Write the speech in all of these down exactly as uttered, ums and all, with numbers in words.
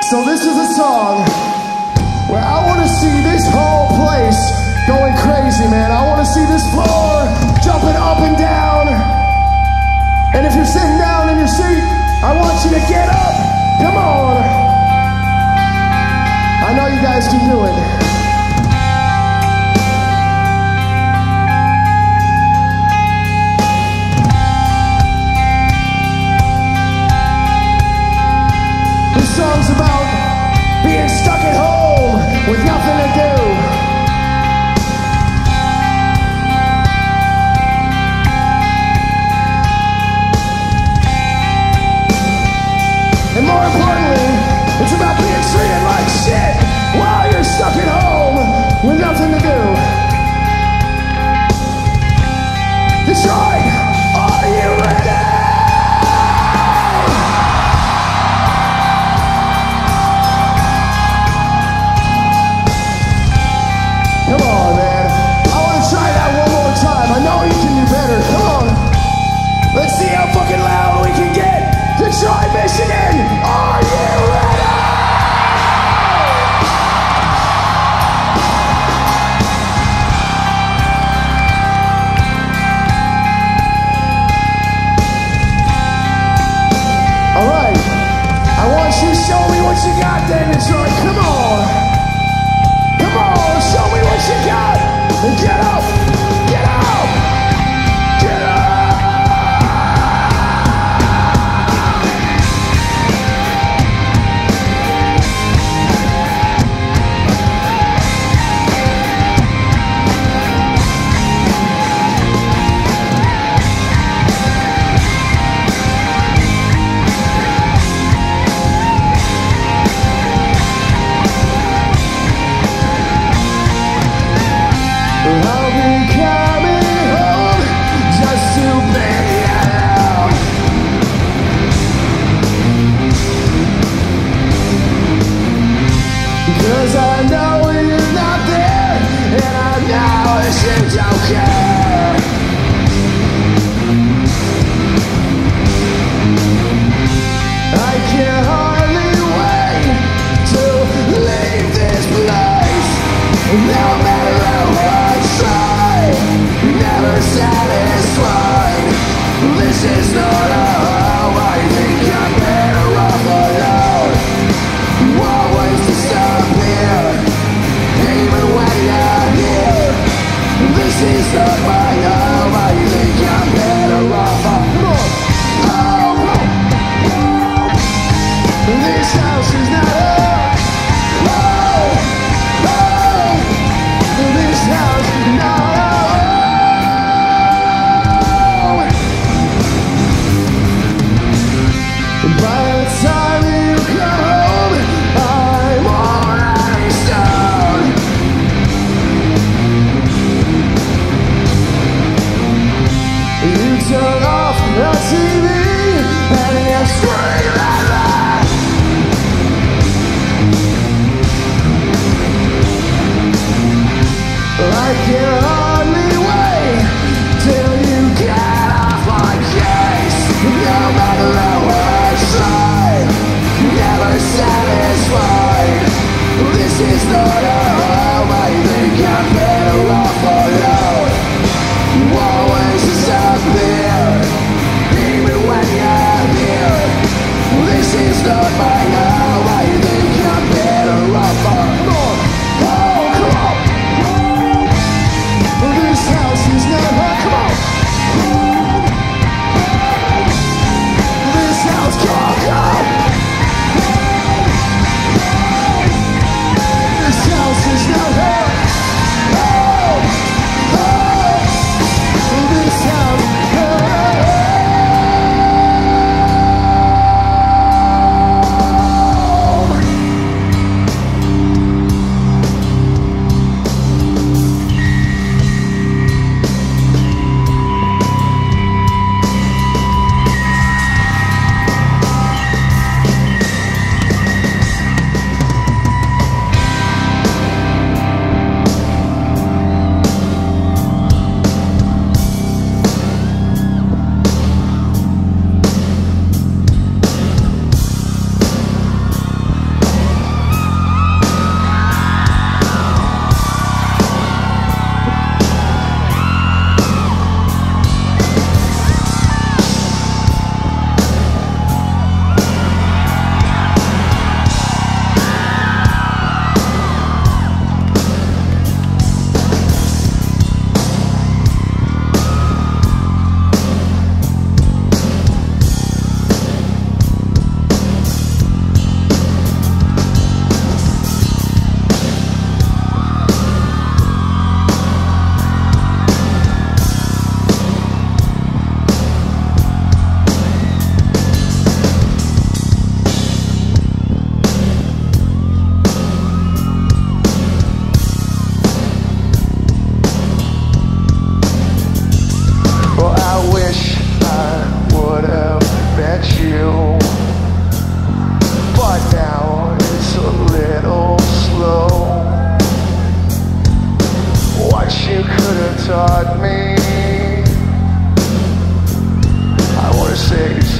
So this is a song where I want to see this whole place going crazy, man. I want to see this floor jumping up and down. And if you're sitting down in your seat, I want you to get up. Come on. I know you guys can do it. This song's about being stuck at home with nothing to do. And more importantly, it's about being treated like shit while you're stuck at home.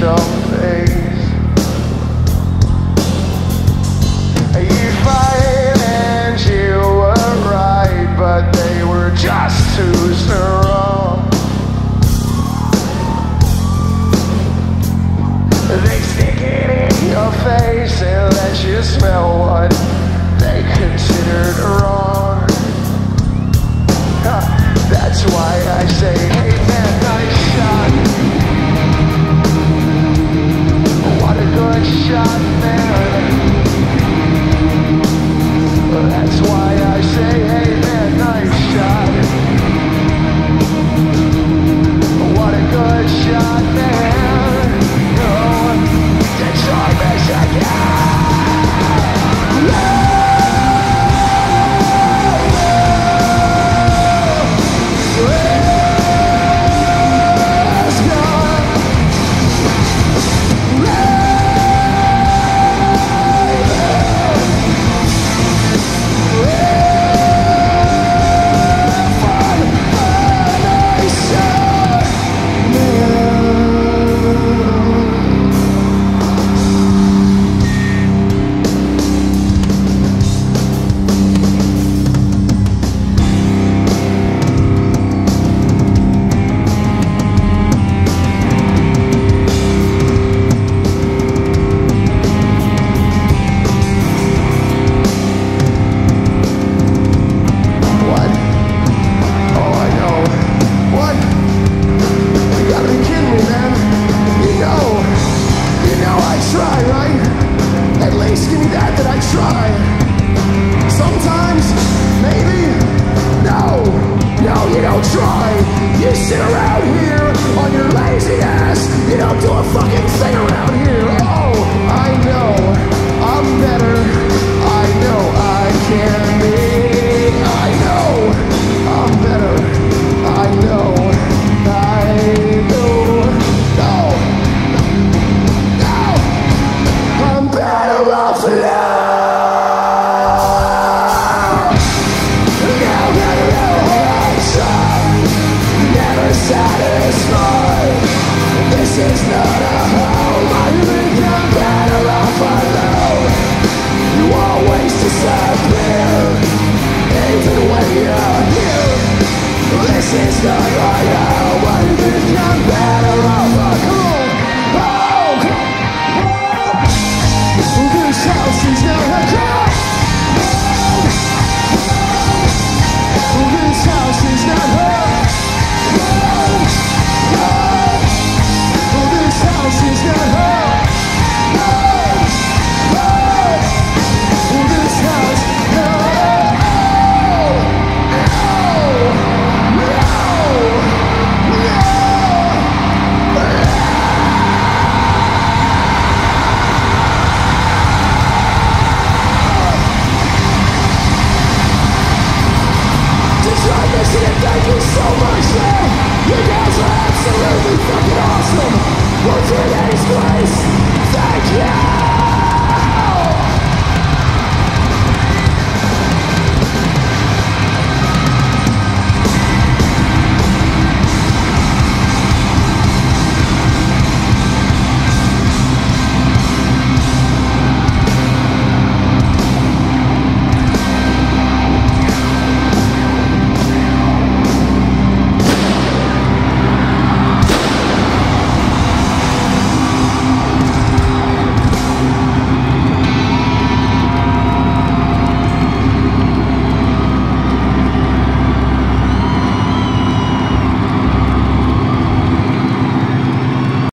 some things. You fight and you were right, but they were just too strong. They stick it in your face and let you smell what they considered wrong. That's why I say